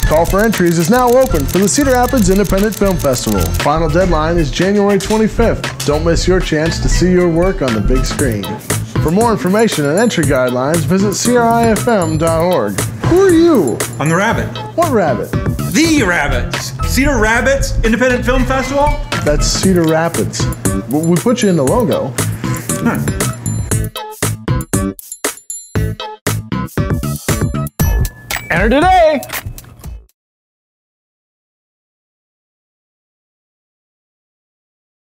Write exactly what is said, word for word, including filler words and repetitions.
Call for entries is now open for the Cedar Rapids Independent Film Festival. Final deadline is January twenty-fifth. Don't miss your chance to see your work on the big screen. For more information and entry guidelines, visit C R I F M dot org. Who are you? I'm the rabbit. What rabbit? The Rabbits. Cedar Rapids Independent Film Festival? That's Cedar Rapids. We put you in the logo. Huh. Enter today!